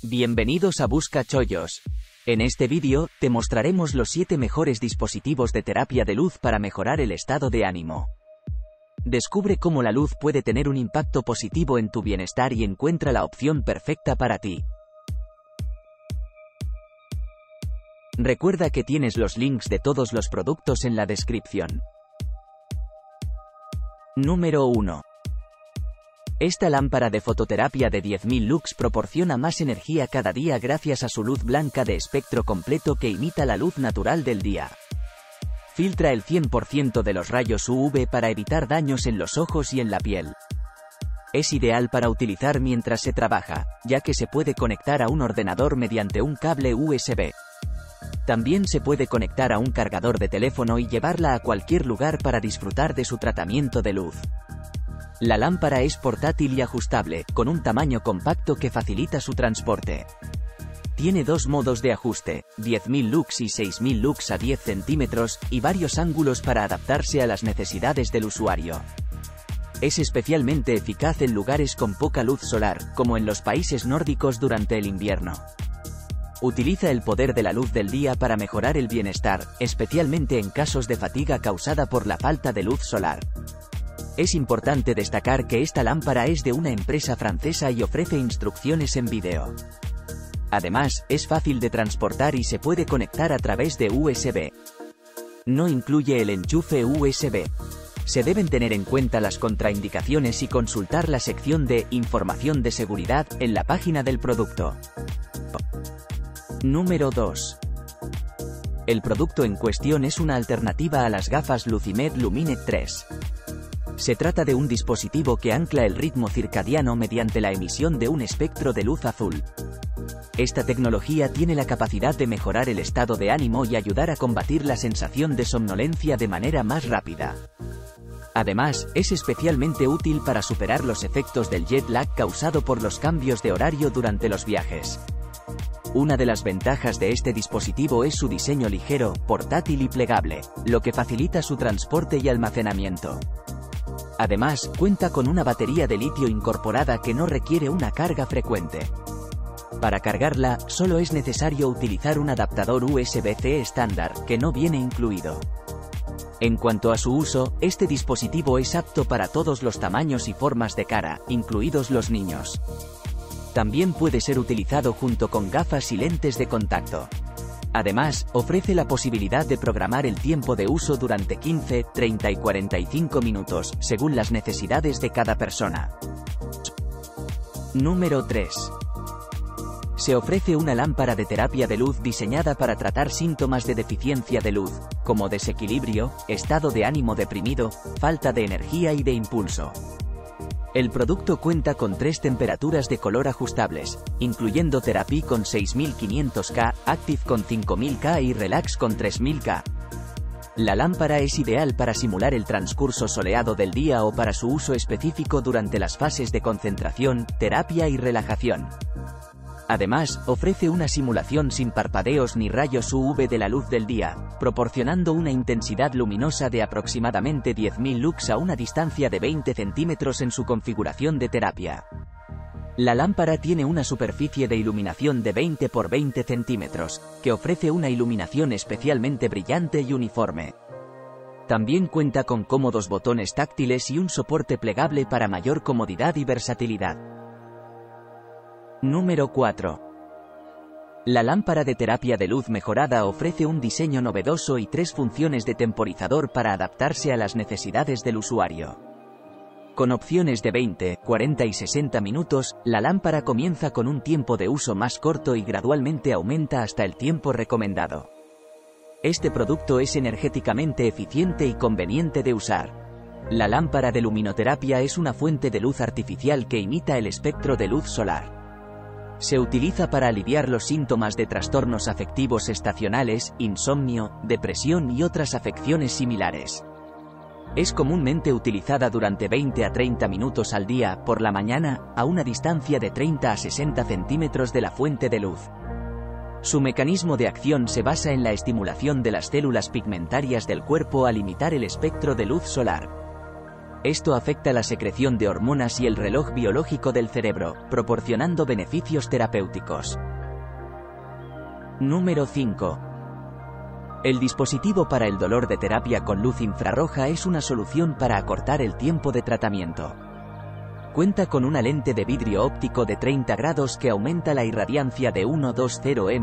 Bienvenidos a Busca Chollos. En este vídeo, te mostraremos los 7 mejores dispositivos de terapia de luz para mejorar el estado de ánimo. Descubre cómo la luz puede tener un impacto positivo en tu bienestar y encuentra la opción perfecta para ti. Recuerda que tienes los links de todos los productos en la descripción. Número 1. Esta lámpara de fototerapia de 10.000 lux proporciona más energía cada día gracias a su luz blanca de espectro completo que imita la luz natural del día. Filtra el 100% de los rayos UV para evitar daños en los ojos y en la piel. Es ideal para utilizar mientras se trabaja, ya que se puede conectar a un ordenador mediante un cable USB. También se puede conectar a un cargador de teléfono y llevarla a cualquier lugar para disfrutar de su tratamiento de luz. La lámpara es portátil y ajustable, con un tamaño compacto que facilita su transporte. Tiene dos modos de ajuste, 10.000 lux y 6.000 lux a 10 centímetros, y varios ángulos para adaptarse a las necesidades del usuario. Es especialmente eficaz en lugares con poca luz solar, como en los países nórdicos durante el invierno. Utiliza el poder de la luz del día para mejorar el bienestar, especialmente en casos de fatiga causada por la falta de luz solar. Es importante destacar que esta lámpara es de una empresa francesa y ofrece instrucciones en vídeo. Además, es fácil de transportar y se puede conectar a través de USB. No incluye el enchufe USB. Se deben tener en cuenta las contraindicaciones y consultar la sección de Información de seguridad en la página del producto. Número 2. El producto en cuestión es una alternativa a las gafas Lucimed Lumine 3. Se trata de un dispositivo que ancla el ritmo circadiano mediante la emisión de un espectro de luz azul. Esta tecnología tiene la capacidad de mejorar el estado de ánimo y ayudar a combatir la sensación de somnolencia de manera más rápida. Además, es especialmente útil para superar los efectos del jet lag causado por los cambios de horario durante los viajes. Una de las ventajas de este dispositivo es su diseño ligero, portátil y plegable, lo que facilita su transporte y almacenamiento. Además, cuenta con una batería de litio incorporada que no requiere una carga frecuente. Para cargarla, solo es necesario utilizar un adaptador USB-C estándar, que no viene incluido. En cuanto a su uso, este dispositivo es apto para todos los tamaños y formas de cara, incluidos los niños. También puede ser utilizado junto con gafas y lentes de contacto. Además, ofrece la posibilidad de programar el tiempo de uso durante 15, 30 y 45 minutos, según las necesidades de cada persona. Número 3. Se ofrece una lámpara de terapia de luz diseñada para tratar síntomas de deficiencia de luz, como desequilibrio, estado de ánimo deprimido, falta de energía y de impulso. El producto cuenta con 3 temperaturas de color ajustables, incluyendo Therapy con 6500K, Active con 5000K y Relax con 3000K. La lámpara es ideal para simular el transcurso soleado del día o para su uso específico durante las fases de concentración, terapia y relajación. Además, ofrece una simulación sin parpadeos ni rayos UV de la luz del día, proporcionando una intensidad luminosa de aproximadamente 10.000 lux a una distancia de 20 centímetros en su configuración de terapia. La lámpara tiene una superficie de iluminación de 20 por 20 centímetros, que ofrece una iluminación especialmente brillante y uniforme. También cuenta con cómodos botones táctiles y un soporte plegable para mayor comodidad y versatilidad. Número 4. La lámpara de terapia de luz mejorada ofrece un diseño novedoso y 3 funciones de temporizador para adaptarse a las necesidades del usuario. Con opciones de 20, 40 y 60 minutos, la lámpara comienza con un tiempo de uso más corto y gradualmente aumenta hasta el tiempo recomendado. Este producto es energéticamente eficiente y conveniente de usar. La lámpara de luminoterapia es una fuente de luz artificial que imita el espectro de luz solar. Se utiliza para aliviar los síntomas de trastornos afectivos estacionales, insomnio, depresión y otras afecciones similares. Es comúnmente utilizada durante 20 a 30 minutos al día, por la mañana, a una distancia de 30 a 60 centímetros de la fuente de luz. Su mecanismo de acción se basa en la estimulación de las células pigmentarias del cuerpo al imitar el espectro de luz solar. Esto afecta la secreción de hormonas y el reloj biológico del cerebro, proporcionando beneficios terapéuticos. Número 5. El dispositivo para el dolor de terapia con luz infrarroja es una solución para acortar el tiempo de tratamiento. Cuenta con una lente de vidrio óptico de 30 grados que aumenta la irradiancia de 120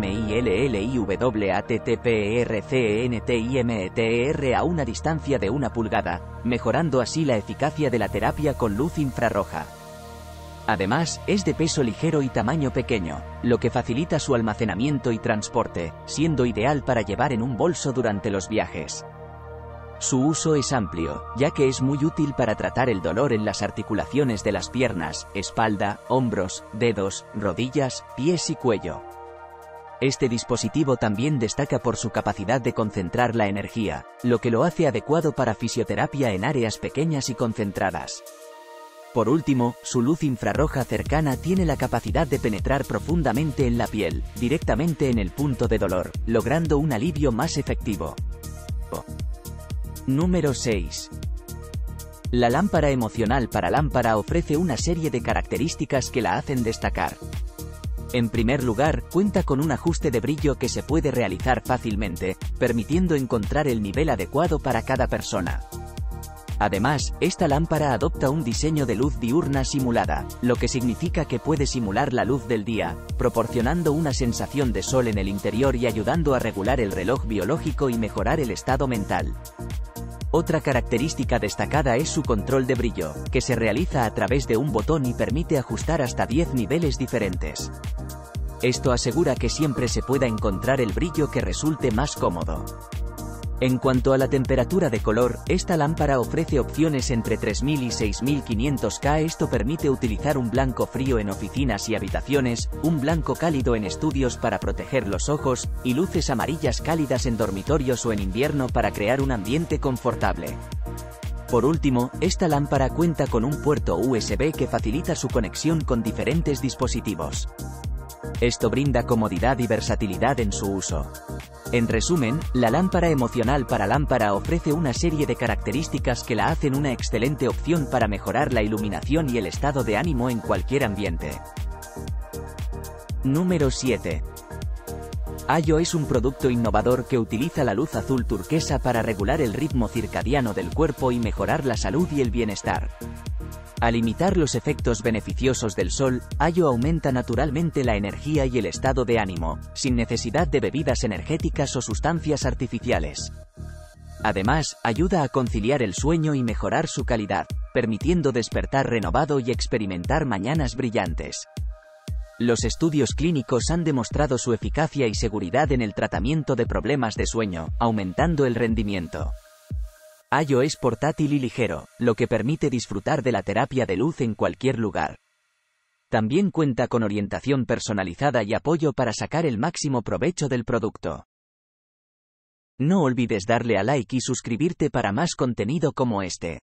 millilitros/TTPRCENTIMETR a una distancia de 1 pulgada, mejorando así la eficacia de la terapia con luz infrarroja. Además, es de peso ligero y tamaño pequeño, lo que facilita su almacenamiento y transporte, siendo ideal para llevar en un bolso durante los viajes. Su uso es amplio, ya que es muy útil para tratar el dolor en las articulaciones de las piernas, espalda, hombros, dedos, rodillas, pies y cuello. Este dispositivo también destaca por su capacidad de concentrar la energía, lo que lo hace adecuado para fisioterapia en áreas pequeñas y concentradas. Por último, su luz infrarroja cercana tiene la capacidad de penetrar profundamente en la piel, directamente en el punto de dolor, logrando un alivio más efectivo. Número 6. La lámpara emocional para lámpara ofrece una serie de características que la hacen destacar. En primer lugar, cuenta con un ajuste de brillo que se puede realizar fácilmente, permitiendo encontrar el nivel adecuado para cada persona. Además, esta lámpara adopta un diseño de luz diurna simulada, lo que significa que puede simular la luz del día, proporcionando una sensación de sol en el interior y ayudando a regular el reloj biológico y mejorar el estado mental. Otra característica destacada es su control de brillo, que se realiza a través de un botón y permite ajustar hasta 10 niveles diferentes. Esto asegura que siempre se pueda encontrar el brillo que resulte más cómodo. En cuanto a la temperatura de color, esta lámpara ofrece opciones entre 3000 y 6500 K. Esto permite utilizar un blanco frío en oficinas y habitaciones, un blanco cálido en estudios para proteger los ojos, y luces amarillas cálidas en dormitorios o en invierno para crear un ambiente confortable. Por último, esta lámpara cuenta con un puerto USB que facilita su conexión con diferentes dispositivos. Esto brinda comodidad y versatilidad en su uso. En resumen, la lámpara emocional para lámpara ofrece una serie de características que la hacen una excelente opción para mejorar la iluminación y el estado de ánimo en cualquier ambiente. Número 7. Ayo es un producto innovador que utiliza la luz azul turquesa para regular el ritmo circadiano del cuerpo y mejorar la salud y el bienestar. Al imitar los efectos beneficiosos del sol, Ayo aumenta naturalmente la energía y el estado de ánimo, sin necesidad de bebidas energéticas o sustancias artificiales. Además, ayuda a conciliar el sueño y mejorar su calidad, permitiendo despertar renovado y experimentar mañanas brillantes. Los estudios clínicos han demostrado su eficacia y seguridad en el tratamiento de problemas de sueño, aumentando el rendimiento. Ayo es portátil y ligero, lo que permite disfrutar de la terapia de luz en cualquier lugar. También cuenta con orientación personalizada y apoyo para sacar el máximo provecho del producto. No olvides darle a like y suscribirte para más contenido como este.